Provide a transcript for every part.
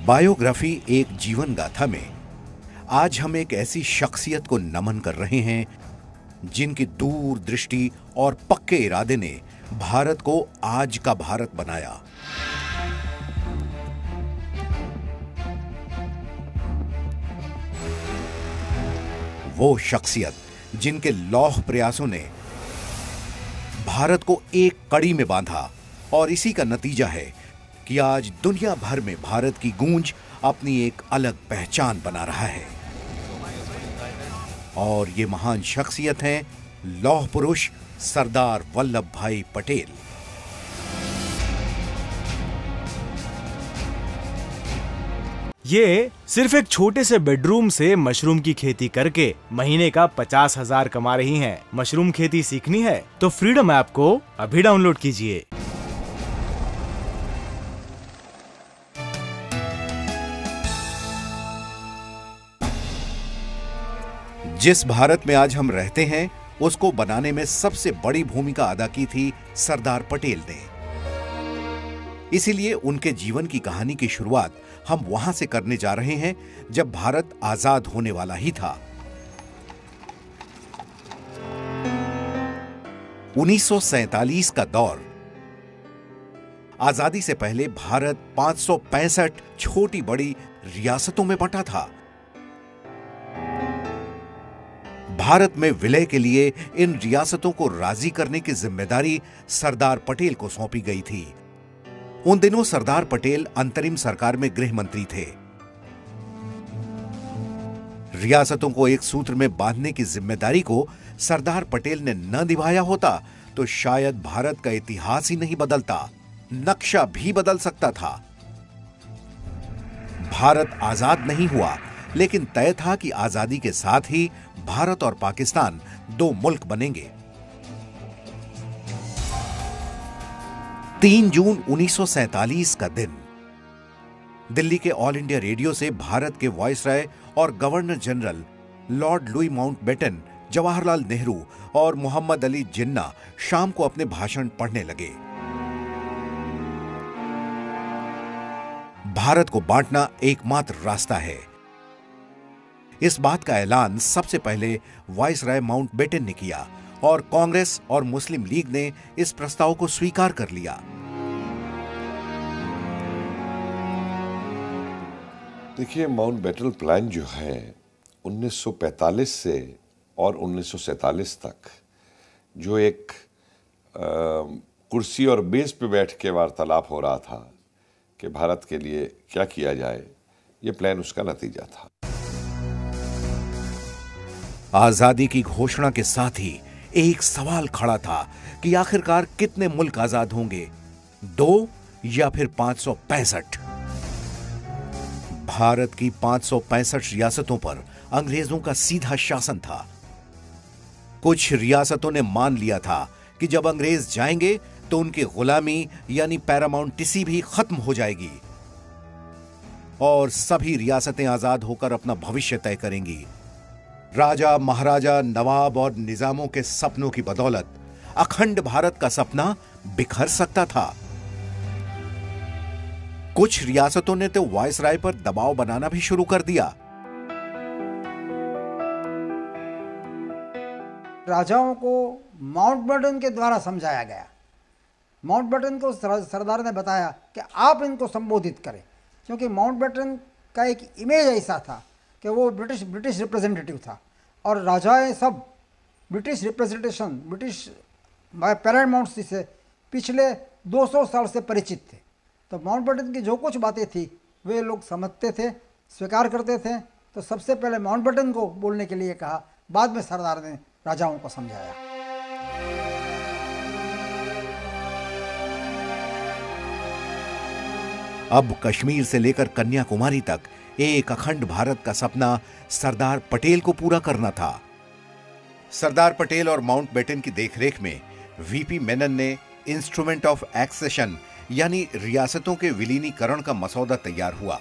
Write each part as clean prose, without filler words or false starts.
Biography एक जीवन गाथा में आज हम एक ऐसी शख्सियत को नमन कर रहे हैं जिनकी दूरदृष्टि और पक्के इरादे ने भारत को आज का भारत बनाया। वो शख्सियत जिनके लौह प्रयासों ने भारत को एक कड़ी में बांधा और इसी का नतीजा है कि आज दुनिया भर में भारत की गूंज अपनी एक अलग पहचान बना रहा है। और ये महान शख्सियत हैं लौह पुरुष सरदार वल्लभ भाई पटेल। ये सिर्फ एक छोटे से बेडरूम से मशरूम की खेती करके महीने का 50,000 कमा रही हैं। मशरूम खेती सीखनी है तो फ्रीडम ऐप को अभी डाउनलोड कीजिए। जिस भारत में आज हम रहते हैं उसको बनाने में सबसे बड़ी भूमिका अदा की थी सरदार पटेल ने। इसीलिए उनके जीवन की कहानी की शुरुआत हम वहां से करने जा रहे हैं जब भारत आजाद होने वाला ही था। 1947 का दौर। आजादी से पहले भारत 565 छोटी बड़ी रियासतों में बंटा था। भारत में विलय के लिए इन रियासतों को राजी करने की जिम्मेदारी सरदार पटेल को सौंपी गई थी। उन दिनों सरदार पटेल अंतरिम सरकार में गृह मंत्री थे। रियासतों को एक सूत्र में बांधने की जिम्मेदारी को सरदार पटेल ने न निभाया होता तो शायद भारत का इतिहास ही नहीं बदलता, नक्शा भी बदल सकता था। भारत आजाद नहीं हुआ, लेकिन तय था कि आजादी के साथ ही भारत और पाकिस्तान दो मुल्क बनेंगे। 3 जून 1947 का दिन दिल्ली के ऑल इंडिया रेडियो से भारत के वायसराय और governor general Lord Louis Mountbatten, Jawaharlal Nehru और मोहम्मद अली जिन्ना शाम को अपने भाषण पढ़ने लगे। भारत को बांटना एकमात्र रास्ता है, इस बात का ऐलान सबसे पहले वायसराय माउंटबेटन ने किया और कांग्रेस और मुस्लिम लीग ने इस प्रस्ताव को स्वीकार कर लिया। देखिए, माउंटबेटन प्लान जो है 1945 से और 1947 तक जो एक कुर्सी और बेंच पे बैठ के वार्तालाप हो रहा था कि भारत के लिए क्या किया जाए, ये प्लान उसका नतीजा था। आजादी की घोषणा के साथ ही एक सवाल खड़ा था कि आखिरकार कितने मुल्क आजाद होंगे, 2 या फिर 565? भारत की 565 रियासतों पर अंग्रेजों का सीधा शासन था। कुछ रियासतों ने मान लिया था कि जब अंग्रेज जाएंगे तो उनकी गुलामी यानी पैरामाउंटिसी भी खत्म हो जाएगी और सभी रियासतें आजाद होकर अपना भविष्य तय करेंगी। राजा, महाराजा, नवाब और निजामों के सपनों की बदौलत अखंड भारत का सपना बिखर सकता था। कुछ रियासतों ने तो वायसराय पर दबाव बनाना भी शुरू कर दिया। राजाओं को माउंटबेटन के द्वारा समझाया गया। माउंटबेटन को सरदार ने बताया कि आप इनको संबोधित करें, क्योंकि माउंटबेटन का एक इमेज ऐसा था कि वो ब्रिटिश रिप्रेजेंटेटिव था और राजाएं सब ब्रिटिश रिप्रेजेंटेशन, ब्रिटिश पैरामाउंट से पिछले 200 साल से परिचित थे। तो माउंटबेटन की जो कुछ बातें थी वे लोग समझते थे, स्वीकार करते थे। तो सबसे पहले माउंटबेटन को बोलने के लिए कहा, बाद में सरदार ने राजाओं को समझाया। अब कश्मीर से लेकर कन्याकुमारी तक एक अखंड भारत का सपना सरदार पटेल को पूरा करना था। सरदार पटेल और माउंटबेटन की देखरेख में वीपी मेनन ने इंस्ट्रूमेंट ऑफ एक्सेशन यानी रियासतों के विलीनीकरण का मसौदा तैयार हुआ।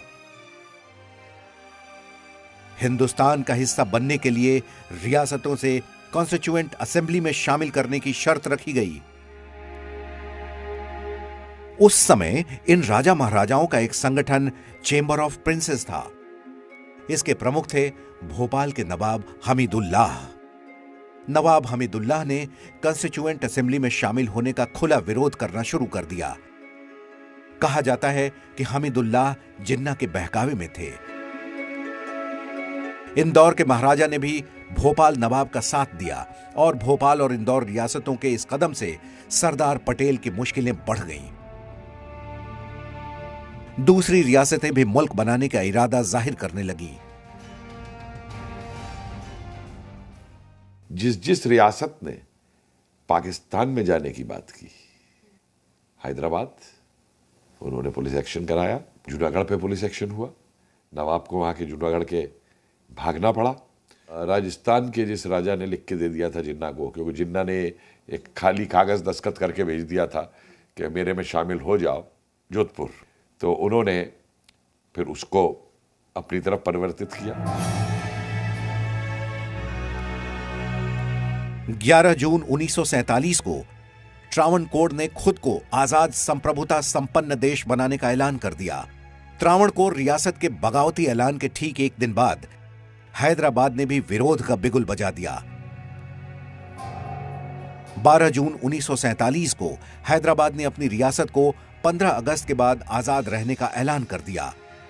हिंदुस्तान का हिस्सा बनने के लिए रियासतों से कॉन्स्टिट्यूएंट असेंबली में शामिल करने की शर्त रखी गई। उस समय इन राजा महाराजाओं का एक संगठन चेंबर ऑफ प्रिंसेस था। इसके प्रमुख थे भोपाल के नवाब हमीदुल्लाह। नवाब हमीदुल्लाह ने कॉन्स्टिट्यूएंट असेंबली में शामिल होने का खुला विरोध करना शुरू कर दिया। कहा जाता है कि हमीदुल्लाह जिन्ना के बहकावे में थे। इंदौर के महाराजा ने भी भोपाल नवाब का साथ दिया और भोपाल और इंदौर रियासतों के इस कदम से सरदार पटेल की मुश्किलें बढ़ गईं। दूसरी रियासतें भी मुल्क बनाने का इरादा जाहिर करने लगी। जिस रियासत ने पाकिस्तान में जाने की बात की, हैदराबाद, उन्होंने पुलिस एक्शन कराया। जूनागढ़ पे पुलिस एक्शन हुआ। नवाब को वहां के जूनागढ़ के भागना पड़ा। राजस्थान के जिस राजा ने लिख के दे दिया था जिन्ना को, क्योंकि जिन्ना ने एक खाली कागज दस्तखत करके भेज दिया था कि मेरे में शामिल हो जाओ जोधपुर, तो उन्होंने फिर उसको अपनी तरफ परिवर्तित किया। 11 जून 1947 को त्रावणकोर ने खुद को आजाद संप्रभुता संपन्न देश बनाने का ऐलान कर दिया। त्रावणकोर रियासत के बगावती ऐलान के ठीक एक दिन बाद हैदराबाद ने भी विरोध का बिगुल बजा दिया। 12 जून 1947 को हैदराबाद ने अपनी रियासत को 15 अगस्त के बाद आजाद रहने का ऐलान कर दिया।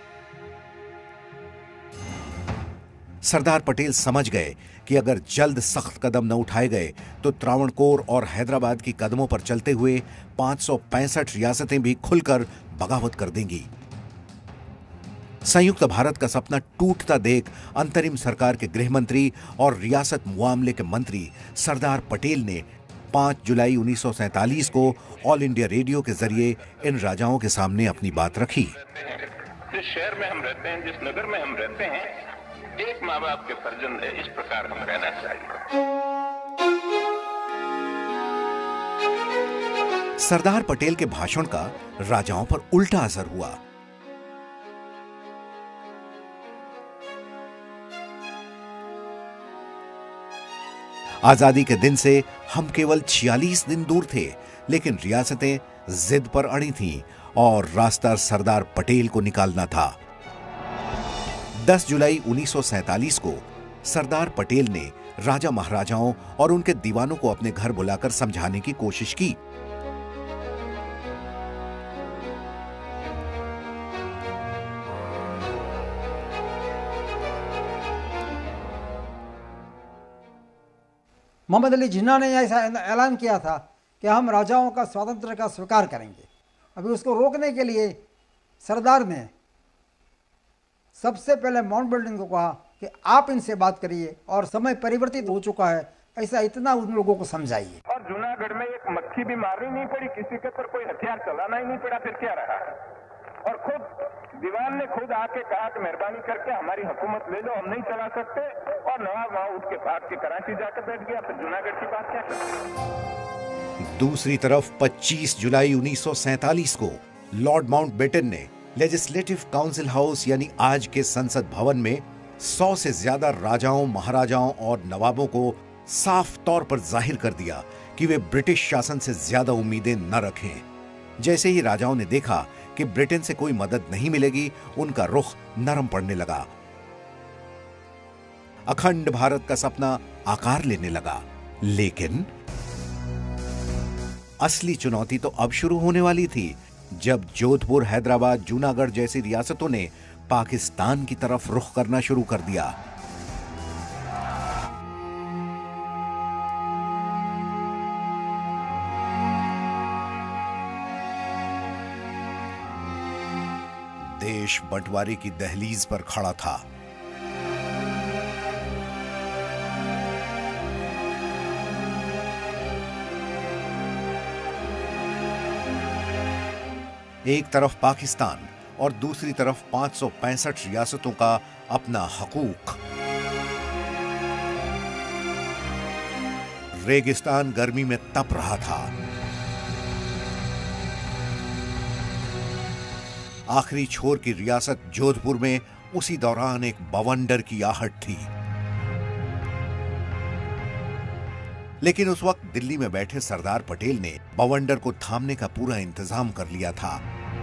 सरदार पटेल समझ गए कि अगर जल्द सख्त कदम न उठाए गए तो त्रावणकोर और हैदराबाद की कदमों पर चलते हुए 565 रियासतें भी खुलकर बगावत कर देंगी। संयुक्त भारत का सपना टूटता देख अंतरिम सरकार के गृह मंत्री और रियासत मुआमले के मंत्री सरदार पटेल ने 5 जुलाई 1947 को ऑल इंडिया रेडियो के जरिए इन राजाओं के सामने अपनी बात रखी। जिस शहर में हम रहते हैं, जिस नगर में हम रहते हैं, एक माँ बाप के फर्जंद है, इस प्रकार हम रहना चाहिए। सरदार पटेल के भाषण का राजाओं पर उल्टा असर हुआ। आजादी के दिन से हम केवल 46 दिन दूर थे, लेकिन रियासतें जिद पर अड़ी थीं और रास्ता सरदार पटेल को निकालना था। 10 जुलाई 1947 को सरदार पटेल ने राजा महाराजाओं और उनके दीवानों को अपने घर बुलाकर समझाने की कोशिश की। मोहम्मद अली जिन्ना ने ऐसा ऐलान किया था कि हम राजाओं का स्वातंत्र्य का स्वीकार करेंगे। अभी उसको रोकने के लिए सरदार ने सबसे पहले माउंटबेटन को कहा कि आप इनसे बात करिए और समय परिवर्तित हो चुका है, ऐसा इतना उन लोगों को समझाइए। और जूनागढ़ में एक मक्खी भी मारनी नहीं पड़ी, किसी के ऊपर कोई हथियार चलाना ही नहीं पड़ा, फिर क्या रहा। और खुद दीवान ने खुद आके कहा कि मेहरबानी करके हमारी हुकूमत ले लो, हम नहीं चला सकते। और नवाब वहां उठ के भाग के कराची जाकर बैठ गया, फिर जूनागढ़ की बात क्या करते। दूसरी तरफ 25 जुलाई 1947 को लॉर्ड माउंटबेटन ने लेजिस्लेटिव काउंसिल हाउस यानी आज के संसद भवन में 100 से ज्यादा राजाओं, महाराजाओं और नवाबों को साफ तौर पर जाहिर कर दिया कि वे ब्रिटिश शासन से ज्यादा उम्मीदें न रखें। जैसे ही राजाओं ने देखा कि ब्रिटेन से कोई मदद नहीं मिलेगी, उनका रुख नरम पड़ने लगा। अखंड भारत का सपना आकार लेने लगा। लेकिन असली चुनौती तो अब शुरू होने वाली थी, जब जोधपुर, हैदराबाद, जूनागढ़ जैसी रियासतों ने पाकिस्तान की तरफ रुख करना शुरू कर दिया। देश बंटवारे की दहलीज पर खड़ा था। एक तरफ पाकिस्तान और दूसरी तरफ 565 रियासतों का अपना हकूक। रेगिस्तान गर्मी में तप रहा था। आखिरी छोर की रियासत जोधपुर में उसी दौरान एक बवंडर की आहट थी। लेकिन उस वक्त दिल्ली में बैठे सरदार पटेल ने बवंडर को थामने का पूरा इंतजाम कर लिया था।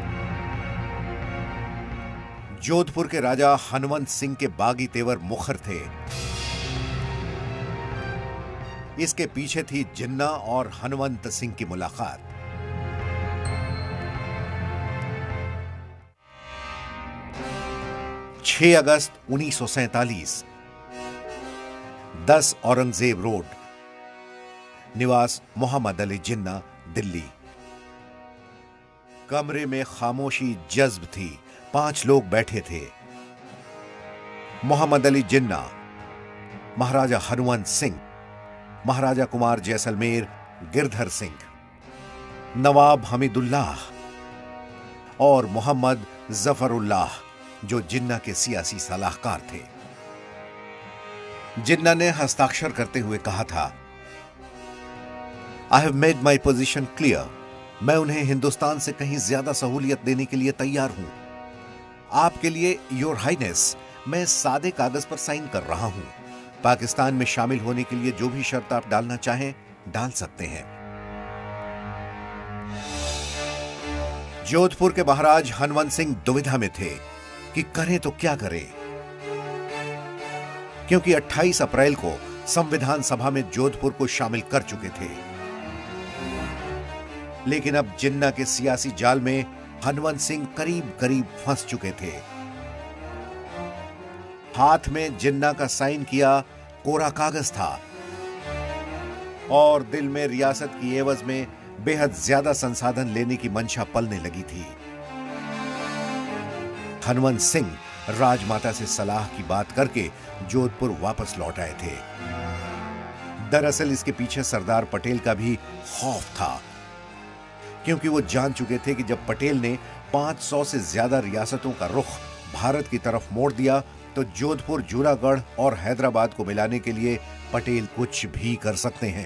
जोधपुर के राजा हनवंत सिंह के बागी तेवर मुखर थे। इसके पीछे थी जिन्ना और हनवंत सिंह की मुलाकात। छह अगस्त 1947, 10 औरंगजेब रोड, निवास मोहम्मद अली जिन्ना, दिल्ली। कमरे में खामोशी जज्ब थी। 5 लोग बैठे थे। मोहम्मद अली जिन्ना, महाराजा हनवंत सिंह, महाराजा कुमार जैसलमेर गिरधर सिंह, नवाब हमीदुल्लाह और मोहम्मद जफरुल्लाह, जो जिन्ना के सियासी सलाहकार थे। जिन्ना ने हस्ताक्षर करते हुए कहा था, I have made my position clear. मैं उन्हें हिंदुस्तान से कहीं ज्यादा सहूलियत देने के लिए तैयार हूं। आपके लिए योर हाइनेस, मैं सादे कागज पर साइन कर रहा हूं। पाकिस्तान में शामिल होने के लिए जो भी शर्त आप डालना चाहें डाल सकते हैं। जोधपुर के महाराज हनवंत सिंह दुविधा में थे कि करें तो क्या करें, क्योंकि 28 अप्रैल को संविधान सभा में जोधपुर को शामिल कर चुके थे। लेकिन अब जिन्ना के सियासी जाल में हनवंत सिंह करीब करीब फंस चुके थे। हाथ में जिन्ना का साइन किया कोरा कागज था और दिल में रियासत की एवज में बेहद ज्यादा संसाधन लेने की मंशा पलने लगी थी। हनवंत सिंह राजमाता से सलाह की बात करके जोधपुर वापस लौट आए थे। दरअसल इसके पीछे सरदार पटेल का भी खौफ था, क्योंकि वो जान चुके थे कि जब पटेल ने 500 से ज्यादा रियासतों का रुख भारत की तरफ मोड़ दिया तो जोधपुर, जूनागढ़ और हैदराबाद को मिलाने के लिए पटेल कुछ भी कर सकते हैं।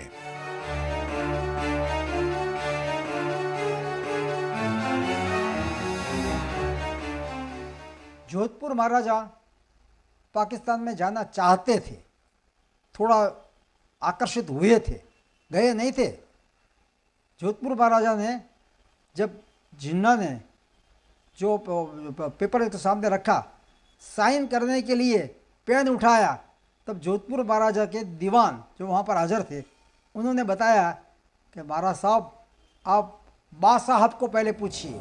जोधपुर महाराजा पाकिस्तान में जाना चाहते थे, थोड़ा आकर्षित हुए थे, गए नहीं थे। जोधपुर महाराजा ने जब जिन्ना ने जो पेपर एक तो सामने रखा, साइन करने के लिए पेन उठाया, तब जोधपुर महाराजा के दीवान जो वहाँ पर हाजिर थे उन्होंने बताया कि महाराज साहब आप बादशाह को पहले पूछिए।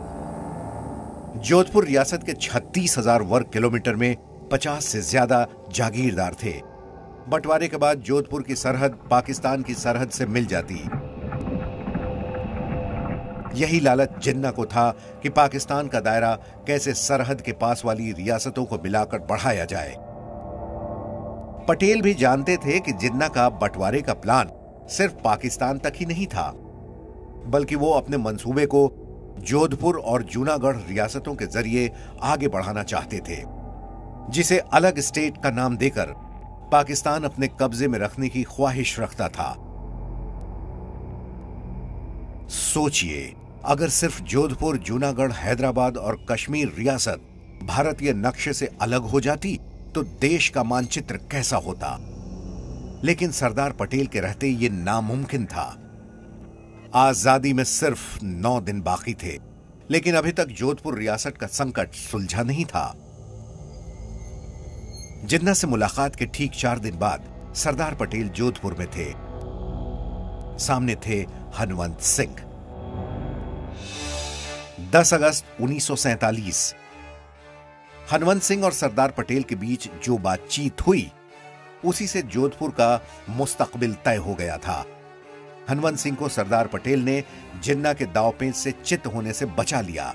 जोधपुर रियासत के 36,000 वर्ग किलोमीटर में 50 से ज्यादा जागीरदार थे। बंटवारे के बाद जोधपुर की सरहद पाकिस्तान की सरहद से मिल जाती। यही लालच जिन्ना को था कि पाकिस्तान का दायरा कैसे सरहद के पास वाली रियासतों को मिलाकर बढ़ाया जाए। पटेल भी जानते थे कि जिन्ना का बंटवारे का प्लान सिर्फ पाकिस्तान तक ही नहीं था, बल्कि वो अपने मंसूबे को जोधपुर और जूनागढ़ रियासतों के जरिए आगे बढ़ाना चाहते थे, जिसे अलग स्टेट का नाम देकर पाकिस्तान अपने कब्जे में रखने की ख्वाहिश रखता था। सोचिए, अगर सिर्फ जोधपुर, जूनागढ़, हैदराबाद और कश्मीर रियासत भारतीय नक्शे से अलग हो जाती तो देश का मानचित्र कैसा होता। लेकिन सरदार पटेल के रहते ये नामुमकिन था। आजादी में सिर्फ 9 दिन बाकी थे, लेकिन अभी तक जोधपुर रियासत का संकट सुलझा नहीं था। जिन्ना से मुलाकात के ठीक 4 दिन बाद सरदार पटेल जोधपुर में थे। सामने थे हनवंत सिंह। 10 अगस्त 1947 हनवंत सिंह और सरदार पटेल के बीच जो बातचीत हुई उसी से जोधपुर का मुस्तकबिल तय हो गया था। हनवंत सिंह को सरदार पटेल ने जिन्ना के दांवपेच से चित होने से बचा लिया।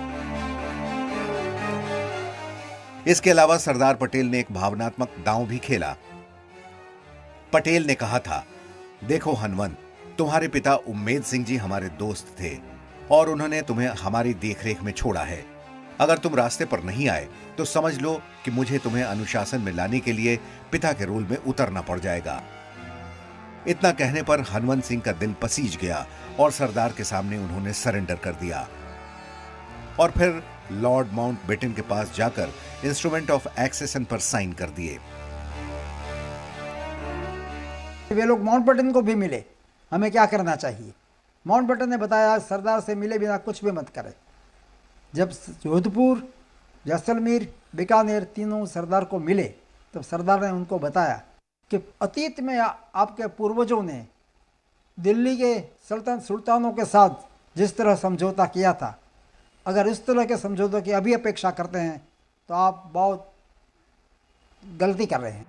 इसके अलावा सरदार पटेल ने एक भावनात्मक दांव भी खेला। पटेल ने कहा था, देखो हनवंत, तुम्हारे पिता उम्मेद सिंह जी हमारे दोस्त थे और उन्होंने तुम्हें हमारी देखरेख में छोड़ा है। अगर तुम रास्ते पर नहीं आए तो समझ लो कि मुझे तुम्हें अनुशासन में लाने के लिए पिता के रोल में उतरना पड़ जाएगा। इतना कहने पर हनवंत सिंह का दिल पसीज गया और सरदार के सामने उन्होंने सरेंडर कर दिया और फिर लॉर्ड माउंटबेटन के पास जाकर इंस्ट्रूमेंट ऑफ एक्सेशन पर साइन कर दिए। वे लोग माउंटबेटन को भी मिले, हमें क्या करना चाहिए। माउंटबेटन ने बताया सरदार से मिले बिना कुछ भी मत करें। जब जोधपुर, जैसलमेर, बीकानेर तीनों सरदार को मिले तब सरदार ने उनको बताया कि अतीत में आपके पूर्वजों ने दिल्ली के सुल्तानों के साथ जिस तरह समझौता किया था, अगर इस तरह के समझौते की अभी अपेक्षा करते हैं तो आप बहुत गलती कर रहे हैं।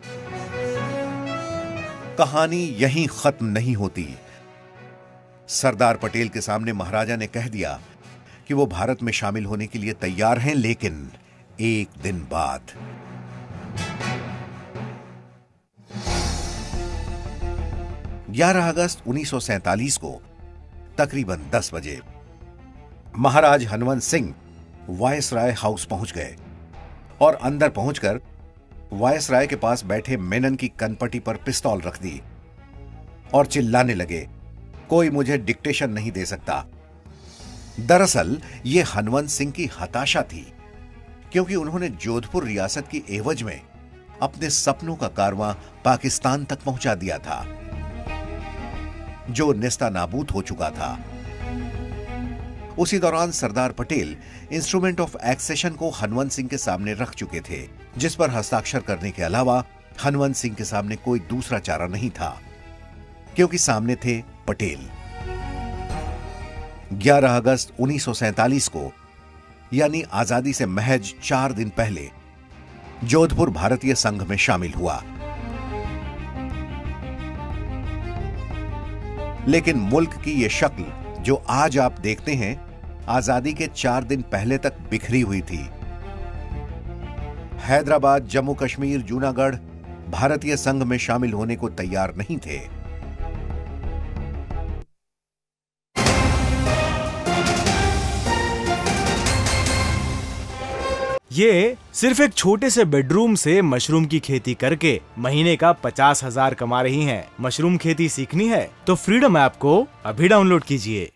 कहानी यहीं खत्म नहीं होती। सरदार पटेल के सामने महाराजा ने कह दिया कि वो भारत में शामिल होने के लिए तैयार हैं, लेकिन एक दिन बाद। ग्यारह अगस्त 1947 को तकरीबन 10 बजे महाराज हनवंत सिंह वायसराय हाउस पहुंच गए और अंदर पहुंचकर वायसराय के पास बैठे मेनन की कनपटी पर पिस्तौल रख दी और चिल्लाने लगे, कोई मुझे डिक्टेशन नहीं दे सकता। दरअसल यह हनवंत सिंह की हताशा थी, क्योंकि उन्होंने जोधपुर रियासत की एवज में अपने सपनों का कारवां पाकिस्तान तक पहुंचा दिया था, जो नेस्तानाबूद हो चुका था। उसी दौरान Sardar Patel instrument of accession को हनवंत सिंह के सामने रख चुके थे, जिस पर हस्ताक्षर करने के अलावा हनवंत सिंह के सामने कोई दूसरा चारा नहीं था, क्योंकि सामने थे पटेल। 11 अगस्त 1947 को, यानी आजादी से महज 4 दिन पहले, जोधपुर भारतीय संघ में शामिल हुआ। लेकिन मुल्क की यह शक्ल जो आज आप देखते हैं, आजादी के 4 दिन पहले तक बिखरी हुई थी। हैदराबाद, जम्मू कश्मीर, जूनागढ़ भारतीय संघ में शामिल होने को तैयार नहीं थे। ये सिर्फ एक छोटे से बेडरूम से मशरूम की खेती करके महीने का 50,000 कमा रही हैं। मशरूम खेती सीखनी है तो फ्रीडम ऐप को अभी डाउनलोड कीजिए।